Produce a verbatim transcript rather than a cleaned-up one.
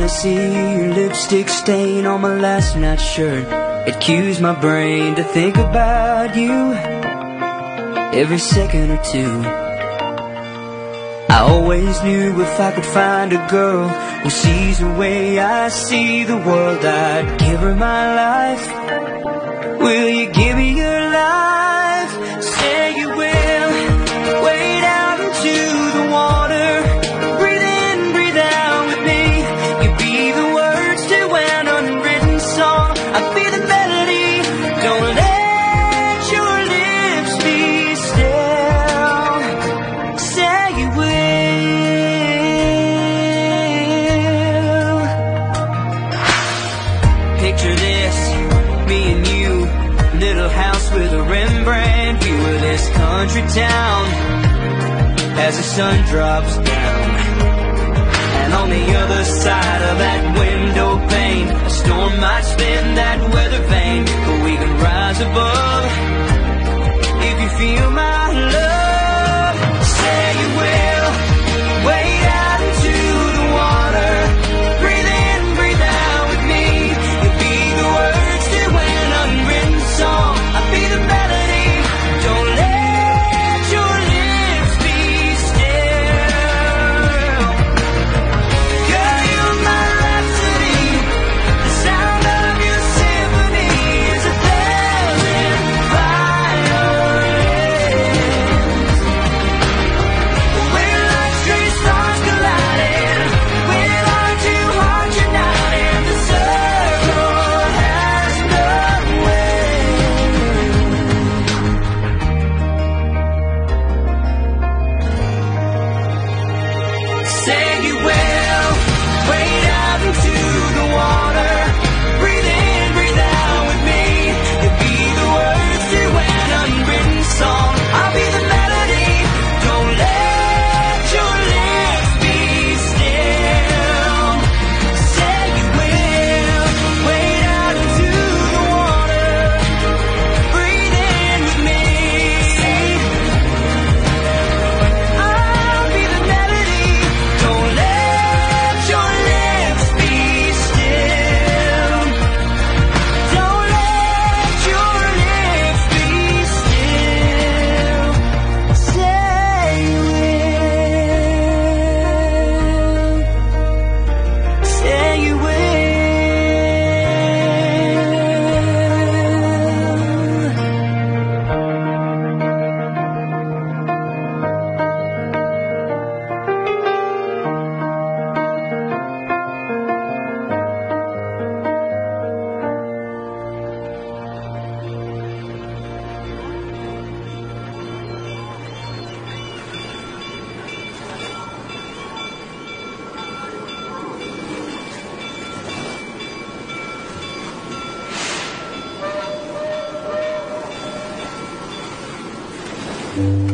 I see your lipstick stain on my last night's shirt, it cues my brain to think about you every second or two. I always knew if I could find a girl who sees the way I see the world, I'd give her my life. Will you give me your life? Say you will. Wade out into the water, breathe in, breathe out with me. You be the words to an unwritten song, I'll be the melody. Don't let your lips be still. Say you will. Picture this, me and you, little house with a Rembrandt view of this country town as the sun drops down. And on the other side of that window pane, a storm might spin that weather vane, but we can rise above if you feel my love. Say you will. Wade out into the water, breathe in, breathe out with me. You'll be the words to an unwritten song, I'll be the melody. Don't let your lips be still. Girl, you're my rhapsody, the sound of your symphony is a thousand violins. We're like stray stars colliding, with our two hearts united. The circle has no end. Say you will. Wade out into the water, breathe in, breathe out with me. You'll be the words to an unwritten song, I'll be the melody. Don't let your lips be still. Say you will. Wade out into the water, breathe in with me. I'll be the melody. Don't let your lips be still. Don't let your lips be still. Say you will. Say you will. Thank you.